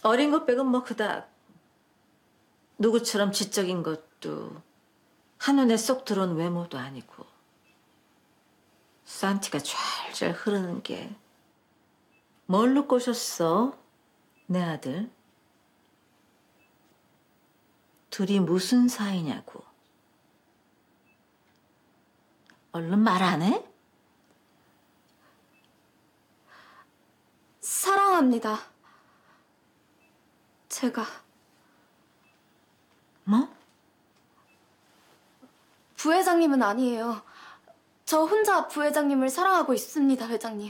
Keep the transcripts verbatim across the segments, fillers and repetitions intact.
어린 것 빼곤 뭐 그닥 누구처럼 지적인 것도 한눈에 쏙 들어온 외모도 아니고 산티가 좔좔 흐르는 게 뭘로 꼬셨어, 내 아들? 둘이 무슨 사이냐고. 얼른 말 안 해? 사랑합니다. 제가. 뭐? 부회장님은 아니에요. 저 혼자 부회장님을 사랑하고 있습니다, 회장님.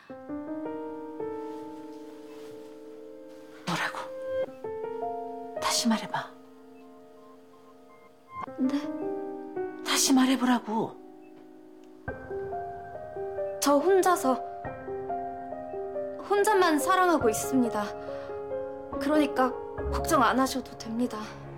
뭐라고? 다시 말해봐. 네? 다시 말해보라고. 저 혼자서 혼자만 사랑하고 있습니다. 그러니까 걱정 안 하셔도 됩니다.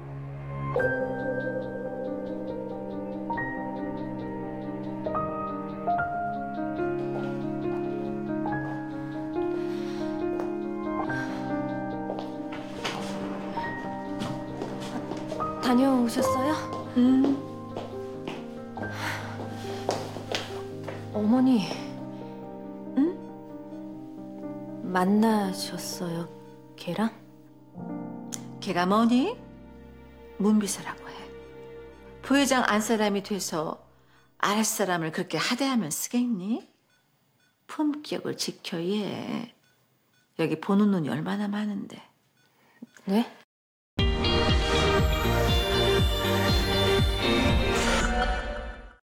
다녀오셨어요? 응. 어머니, 응? 만나셨어요, 걔랑? 걔가 뭐니? 문비서라고 해. 부회장 안사람이 돼서 아랫사람을 그렇게 하대하면 쓰겠니? 품격을 지켜 얘. 여기 보는 눈이 얼마나 많은데. 네?